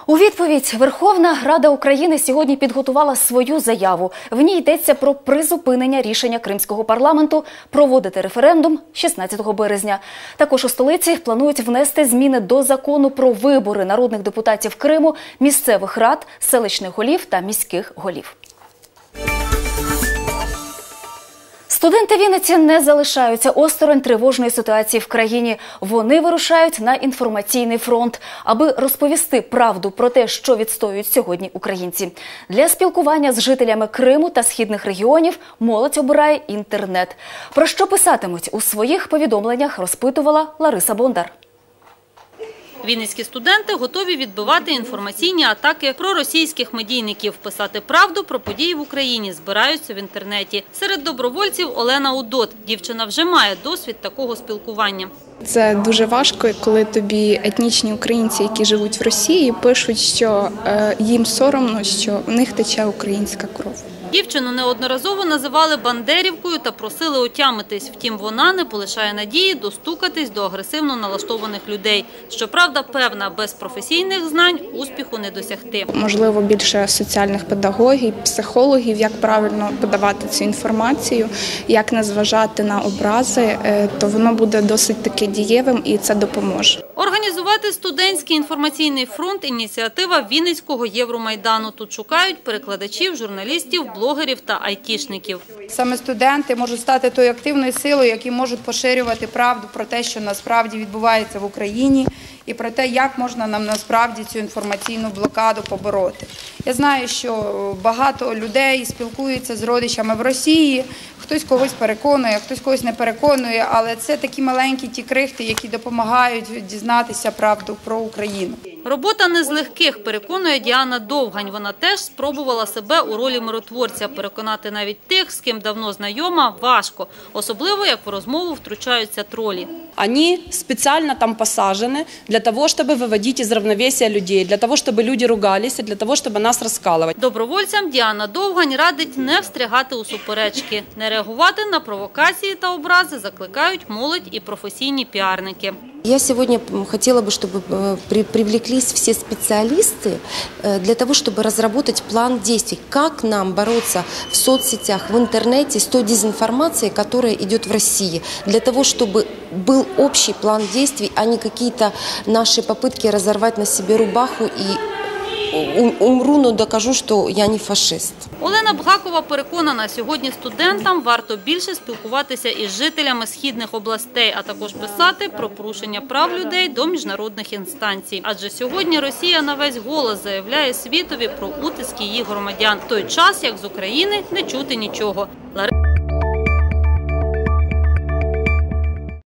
У відповідь Верховна Рада України сьогодні підготувала свою заяву. В ній йдеться про призупинення рішення Кримського парламенту проводити референдум 16 березня. Також у столиці планують внести зміни до закону про вибори народних депутатів Криму, місцевих рад, селищних голів та міських голів. Студенти Вінниці не залишаються осторонь тривожної ситуації в країні. Вони вирушають на інформаційний фронт, аби розповісти правду про те, що відстоюють сьогодні українці. Для спілкування з жителями Криму та східних регіонів молодь обирає інтернет. Про що писатимуть у своїх повідомленнях, розпитувала Лариса Бондар. Вінницькі студенти готові відбивати інформаційні атаки проросійських медійників. Писати правду про події в Україні збираються в інтернеті. Серед добровольців Олена Удот. Дівчина вже має досвід такого спілкування. Це дуже важко, коли тобі етнічні українці, які живуть в Росії, пишуть, що їм соромно, що в них тече українська кров. Дівчину неодноразово називали бандерівкою та просили отямитись. Втім, вона не полишає надії достукатись до агресивно налаштованих людей. Щоправда, певна, без професійних знань успіху не досягти. Можливо, більше соціальних педагогів, психологів, як правильно подавати цю інформацію, як не зважати на образи, то воно буде досить таки дієвим і це допоможе. Організувати студентський інформаційний фронт – ініціатива Вінницького Євромайдану. Тут шукають перекладачів, журналістів, блогерів та айтішників. Саме студенти можуть стати тою активною силою, які можуть поширювати правду про те, що насправді відбувається в Україні, і про те, як можна нам насправді цю інформаційну блокаду побороти. Я знаю, що багато людей спілкуються з родичами в Росії, хтось когось переконує, хтось когось не переконує, але це такі маленькі ті крихти, які допомагають дізнатися правду про Україну. Робота не з легких, переконує Діана Довгань. Вона теж спробувала себе у ролі миротворця. Переконати навіть тих, з ким давно знайома, важко. Особливо, як в розмову втручаються тролі. Они специально там посажены для того, чтобы выводить из равновесия людей, для того, чтобы люди ругались, для того, чтобы нас раскалывать. Добровольцям Діана Довгань радить не встрягати у суперечки. Не реагувати на провокації та образи закликають молодь і професійні піарники. Я сегодня хотела бы, чтобы привлеклись все специалисты для того, чтобы разработать план действий, как нам бороться в соцсетях, в интернете с той дезинформацией, которая идет в России, для того, чтобы был общий план действий, а не какие-то наши попытки разорвать на себе рубаху и умру, но докажу, що я не фашист. Олена Бгакова переконана, сьогодні студентам варто більше спілкуватися із жителями східних областей, а також писати про порушення прав людей до міжнародних інстанцій. Адже сьогодні Росія на весь голос заявляє світові про утиск її громадян. В той час, як з України не чути нічого.